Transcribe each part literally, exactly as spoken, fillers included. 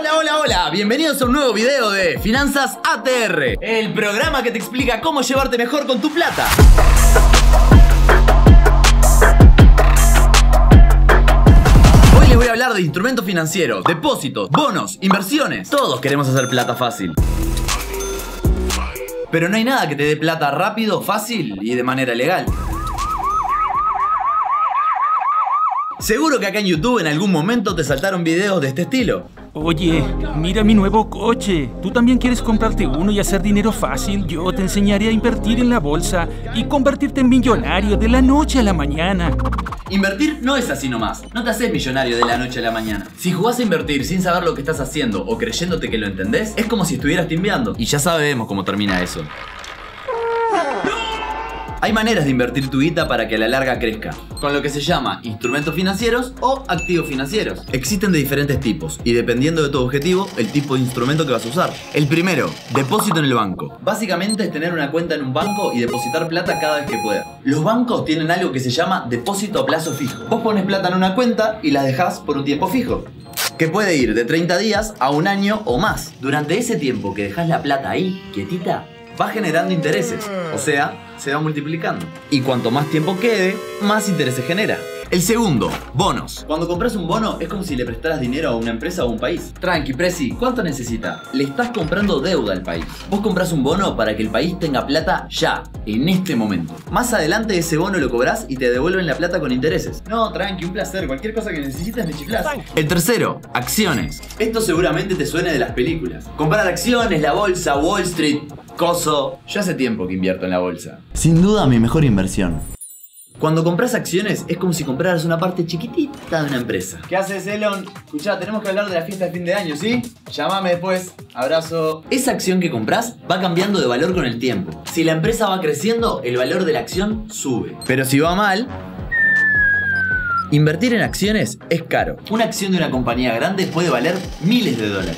Hola, hola, hola, bienvenidos a un nuevo video de Finanzas A T R, el programa que te explica cómo llevarte mejor con tu plata. Hoy les voy a hablar de instrumentos financieros, depósitos, bonos, inversiones. Todos queremos hacer plata fácil, pero no hay nada que te dé plata rápido, fácil y de manera legal. Seguro que acá en YouTube en algún momento te saltaron videos de este estilo. Oye, mira mi nuevo coche. ¿Tú también quieres comprarte uno y hacer dinero fácil? Yo te enseñaré a invertir en la bolsa y convertirte en millonario de la noche a la mañana. Invertir no es así nomás. No te haces millonario de la noche a la mañana. Si jugás a invertir sin saber lo que estás haciendo o creyéndote que lo entendés, es como si estuvieras timbeando. Y ya sabemos cómo termina eso. Hay maneras de invertir tu guita para que a la larga crezca, con lo que se llama instrumentos financieros o activos financieros. Existen de diferentes tipos y dependiendo de tu objetivo, el tipo de instrumento que vas a usar. El primero, depósito en el banco. Básicamente es tener una cuenta en un banco y depositar plata cada vez que puedas. Los bancos tienen algo que se llama depósito a plazo fijo. Vos pones plata en una cuenta y la dejás por un tiempo fijo, que puede ir de treinta días a un año o más. Durante ese tiempo que dejás la plata ahí, quietita, va generando intereses, o sea, se va multiplicando. Y cuanto más tiempo quede, más intereses genera. El segundo, bonos. Cuando compras un bono es como si le prestaras dinero a una empresa o a un país. Tranqui, Prezi, ¿cuánto necesita? Le estás comprando deuda al país. Vos compras un bono para que el país tenga plata ya, en este momento. Más adelante ese bono lo cobrás y te devuelven la plata con intereses. No, tranqui, un placer, cualquier cosa que necesites me chiflás. El tercero, acciones. Esto seguramente te suene de las películas. Comprar acciones, la bolsa, Wall Street, coso. Yo hace tiempo que invierto en la bolsa. Sin duda mi mejor inversión. Cuando compras acciones es como si compraras una parte chiquitita de una empresa. ¿Qué haces, Elon? Escuchá, tenemos que hablar de la fiesta de fin de año, ¿sí? Llámame después. Abrazo. Esa acción que compras va cambiando de valor con el tiempo. Si la empresa va creciendo, el valor de la acción sube. Pero si va mal, invertir en acciones es caro. Una acción de una compañía grande puede valer miles de dólares.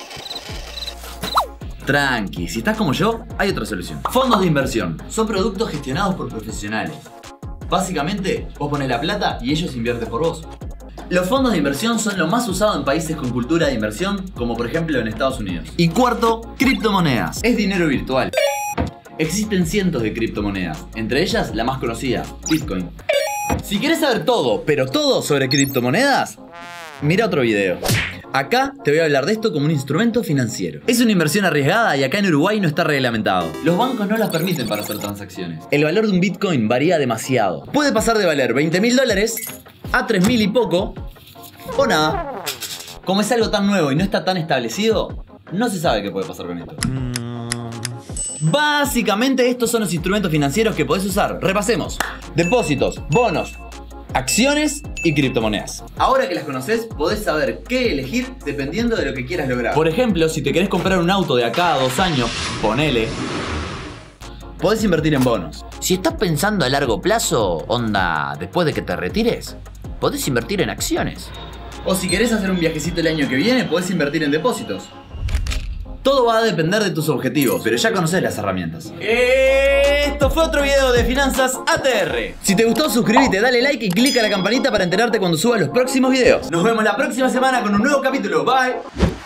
Tranqui, si estás como yo, hay otra solución. Fondos de inversión. Son productos gestionados por profesionales. Básicamente, vos pones la plata y ellos invierten por vos. Los fondos de inversión son lo más usado en países con cultura de inversión, como por ejemplo en Estados Unidos. Y cuarto, criptomonedas. Es dinero virtual. Existen cientos de criptomonedas, entre ellas la más conocida, Bitcoin. Si querés saber todo, pero todo sobre criptomonedas, mira otro video. Acá te voy a hablar de esto como un instrumento financiero. Es una inversión arriesgada y acá en Uruguay no está reglamentado. Los bancos no las permiten para hacer transacciones. El valor de un Bitcoin varía demasiado. Puede pasar de valer veinte mil dólares a tres mil y poco, o nada. Como es algo tan nuevo y no está tan establecido, no se sabe qué puede pasar con esto. Básicamente estos son los instrumentos financieros que podés usar. Repasemos: depósitos, bonos, acciones y criptomonedas. Ahora que las conoces, podés saber qué elegir dependiendo de lo que quieras lograr. Por ejemplo, si te querés comprar un auto de acá a dos años, ponele, podés invertir en bonos. Si estás pensando a largo plazo, onda, después de que te retires, podés invertir en acciones. O si querés hacer un viajecito el año que viene, podés invertir en depósitos. Todo va a depender de tus objetivos, pero ya conocés las herramientas. Esto fue otro video de Finanzas A T R. Si te gustó, suscríbete, dale like y clica la campanita para enterarte cuando suba los próximos videos. Nos vemos la próxima semana con un nuevo capítulo. Bye.